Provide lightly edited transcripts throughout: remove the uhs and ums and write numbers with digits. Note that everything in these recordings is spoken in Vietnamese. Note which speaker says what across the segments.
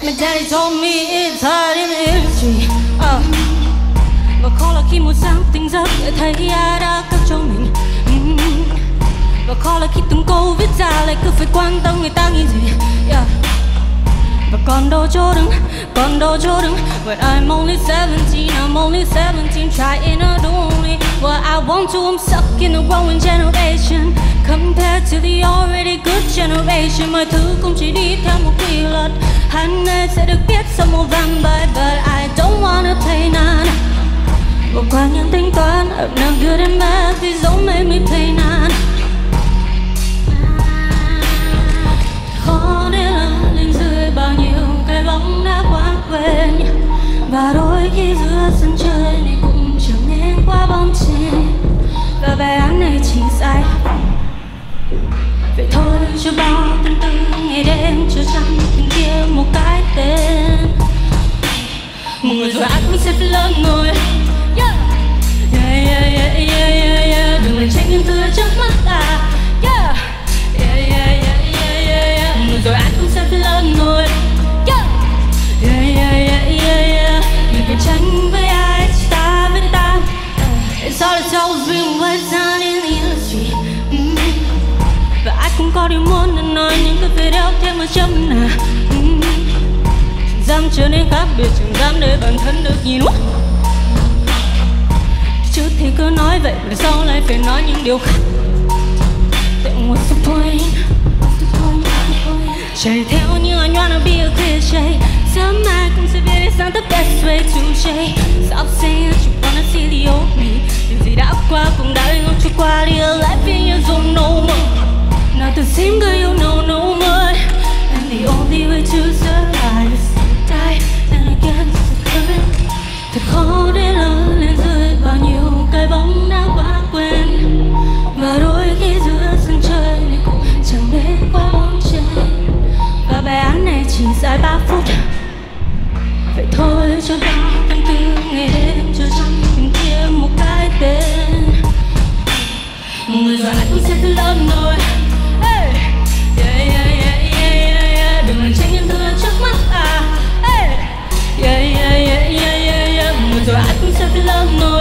Speaker 1: My daddy told me it's hard in the industry. Và khó là khi một sáng tỉnh giấc lại thấy ai đã cất cho mình. Và khó là khi từng câu viết ra lại cứ phải quan tâm người ta nghĩ gì. Và còn đâu chỗ đứng, còn đâu chỗ đứng. But I'm only 17, I'm only 17, trying to do only what I want to. I'm stuck in the growing generation compared to the already good generation. Mọi thứ cũng chỉ đi theo một quy luật, hành nghề sẽ được biết sau một vài bài. But I don't wanna play none. Bỏ qua những tính toán, I'm not good at math, please don't make me play none. Khó để lớn lên dưới bao nhiêu cái bóng đã quá quen. Và đôi khi giữa sân chơi này cũng trở nên quá bóng chê. Và bài án này chỉ sai. Vậy thôi cho bao tâm tư ngày đêm cho trăng bên kia một cái tên. Một người rồi ai cũng sẽ phải lớn ngồi. Đừng để tránh những thứ trước mắt ta. Một người rồi ai cũng sẽ phải lớn ngồi. Đừng phải tranh với ai, chỉ ta với ta. It's all it's always been what's done in the industry. Và ai cũng có điều muốn để nói nhưng cứ phải đeo theo một chấm nè. Chẳng dám trở nên khác biệt, chẳng dám để bản thân được nhìn. Trước thì cứ nói vậy, rồi sau lại phải nói những điều khác. Then what's the point? Chạy theo như I wanna be a cliché. Sớm mai cũng sẽ biết it's not the best way to say. Stop saying that you wanna see the old me. Điều gì đã qua cũng đã lên trôi qua đi. Life in your zone no more. Not the same girl you know no more. And the only way to survive is to die. And again to come. Thật khó để lớn lên dưới bao nhiêu cái bóng đã quá quen. Và đôi khi giữa sân chơi này cũng chẳng đến quá bóng chơi. Và bài án này chỉ dài 3 phút. Vậy thôi cho bao tâm tư ngày đêm cho trăng bên kia một cái tên. Một người rồi ai cũng sẽ phải lớn rồi. Đừng làm tránh những thứ trước mắt ta. Một người rồi ai cũng sẽ phải lớn rồi.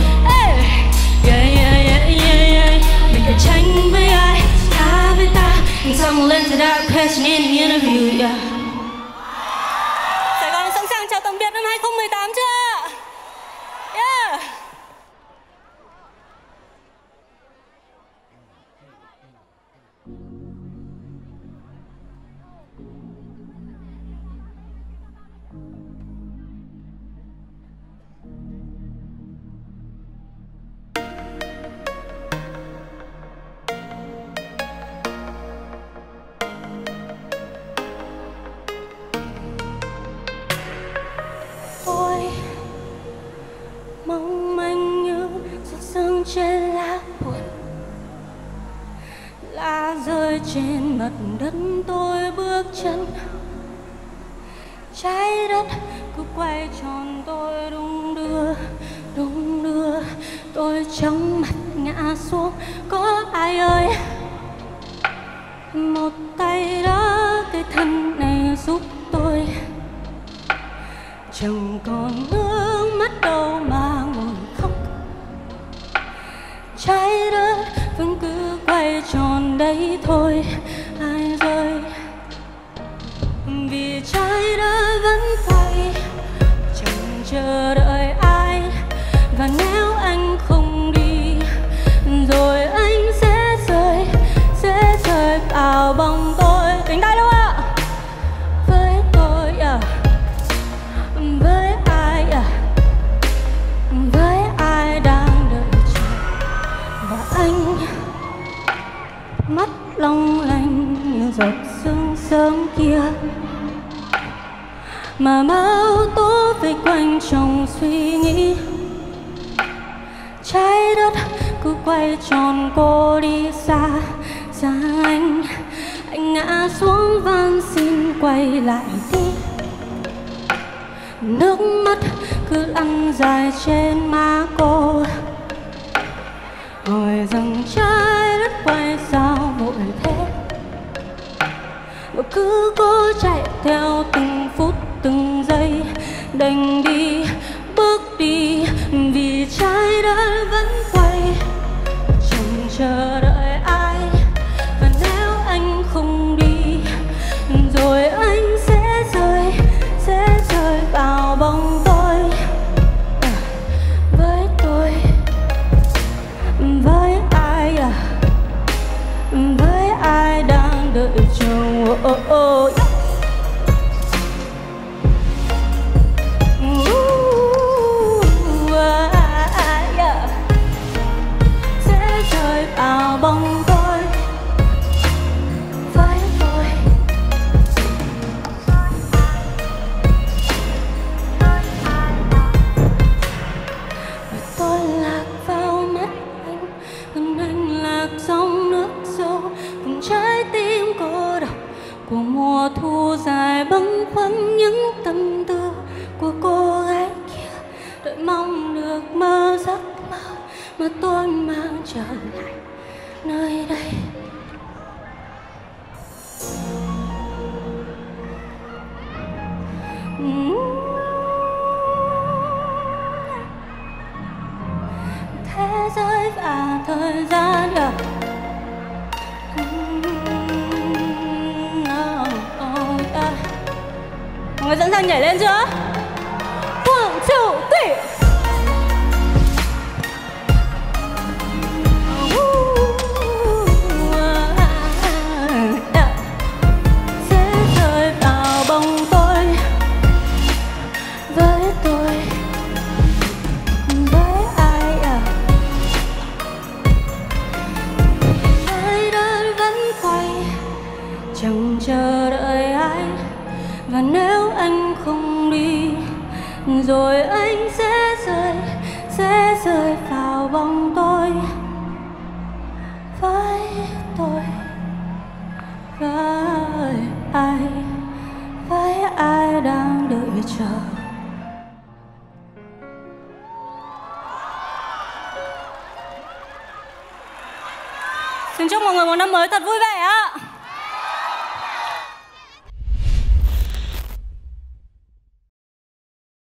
Speaker 1: Đừng phải tranh với ai, ta với ta. And someone lends it out question in the interview. Sài Gòn sẵn sàng chào tạm biệt năm 2018 chưa? Yeah. Mong manh như giọt sương trên lá buồn, lá rơi trên mặt đất tôi bước chân. Trái đất cứ quay tròn tôi đung đưa tôi chóng mặt ngã xuống. Có ai ơi, một tay đỡ cái thân này giúp tôi. Chẳng còn nước mắt đâu mà ngồi khóc. Trái đất vẫn cứ quay tròn đấy thôi. Ai rơi vì trái đất vẫn quay, chẳng chờ đợi ai. Và nếu anh không đi rồi anh sẽ rơi vào bóng tôi. Cánh tay đâu ạ? Với tôi với ai đang đợi chờ. Và anh mắt long lanh như giọt sương sớm kia, mà bao tố vây quanh trong suy nghĩ. Trái đất cứ quay tròn cô đi xa anh ngã xuống van xin quay lại đi. Nước mắt cứ lăn dài trên má cô, hỏi rằng trái đất quay sao vội thế. Và cứ cố chạy theo từng phút đợi chờ. Sẽ rơi vào bóng tối với tôi. Và tôi lạc vào mắt anh, còn anh lạc trong nước sâu, cùng trái tim cô độc của mùa thu dài bâng khuâng những tâm tư của cô gái kia, đợi mong được mơ giấc mơ mà tôi mang trở lại nơi đây. Thế giới và thời gian mọi người sẵn sàng nhảy lên chưa? 1, 2, 3. Sẽ rơi vào bóng tối với tôi, với ai trái đất vẫn quay chẳng chờ đợi anh. Và nếu anh không đi rồi anh sẽ rơi vào bóng tối với tôi, với ai đang đợi chờ. Xin chúc mọi người một năm mới thật vui vẻ ạ.